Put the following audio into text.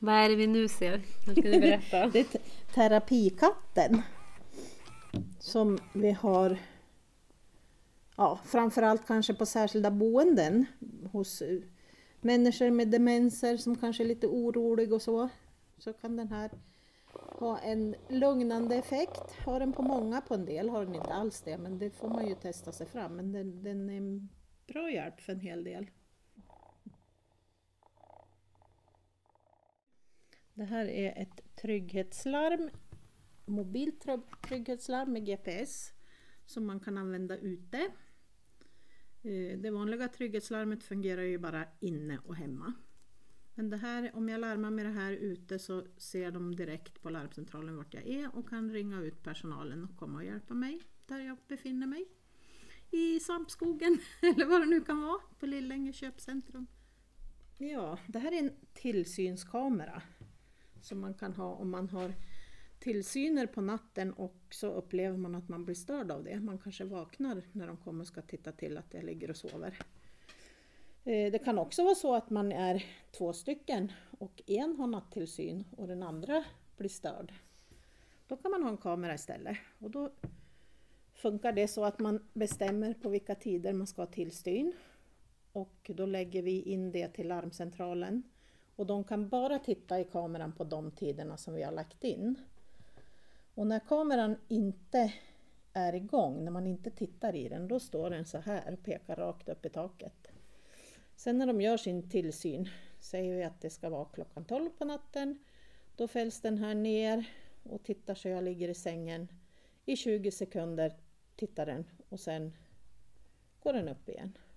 Vad är det vi nu ser? Vad ska du berätta? Det är terapikatten som vi har, ja, framförallt kanske på särskilda boenden hos människor med demenser som kanske är lite orolig och så kan den här ha en lugnande effekt. Har den på många, på en del har den inte alls det, men det får man ju testa sig fram. Men den är en bra hjälp för en hel del. Det här är ett trygghetslarm, mobilt trygghetslarm med GPS som man kan använda ute. Det vanliga trygghetslarmet fungerar ju bara inne och hemma. Men det här, om jag larmar med det här ute så ser de direkt på larmcentralen vart jag är och kan ringa ut personalen och komma och hjälpa mig där jag befinner mig. I Svampskogen eller vad det nu kan vara, på Lillänge köpcentrum. Ja, det här är en tillsynskamera som man kan ha om man har tillsyner på natten och så upplever man att man blir störd av det. Man kanske vaknar när de kommer och ska titta till att jag ligger och sover. Det kan också vara så att man är 2 stycken och en har nattillsyn och den andra blir störd. Då kan man ha en kamera istället och då funkar det så att man bestämmer på vilka tider man ska ha tillsyn och då lägger vi in det till larmcentralen och de kan bara titta i kameran på de tiderna som vi har lagt in. Och när kameran inte är igång, när man inte tittar i den, då står den så här och pekar rakt upp i taket. Sen när de gör sin tillsyn, säger vi att det ska vara klockan 12 på natten, då fälls den här ner och tittar så jag ligger i sängen. I 20 sekunder tittar den och sen går den upp igen.